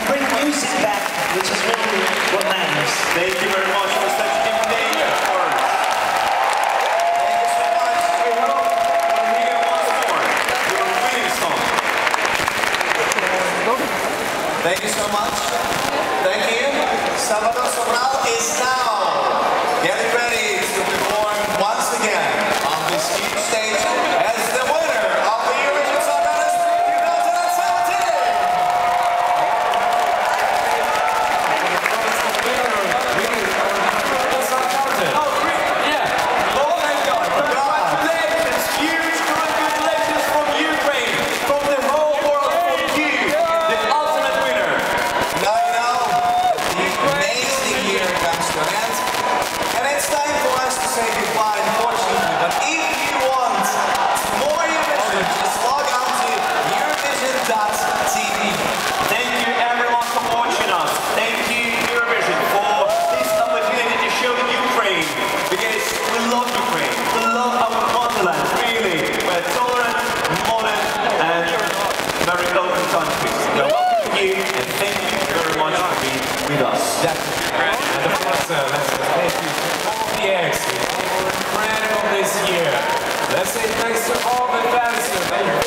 bring music back, which is really what matters. Thank you very much for such invitation, of course. Thank you so much. We hope to hear once more your winning song. Thank you so much. Thank you. Salvador Sobral is now getting ready to perform once again on this huge stage as the winner of the Eurovision Song Contest 2017. Congratulations, huge congratulations from Ukraine, from the whole world, for you, the ultimate winner. Now you know, the amazing year comes to an end, and it's time for us to say goodbye, unfortunately. But if you want more Eurovision, just log on to Eurovision.tv. Thank you everyone for watching us. Thank you Eurovision for this opportunity to show Ukraine, because we love Ukraine. We love our motherland, really. We're tolerant, modern, and very open countries. We're welcoming you, and thank you very much for being with us. And of course, let's thank you to all the acts. They were incredible this year. Let's say thanks to all the fans.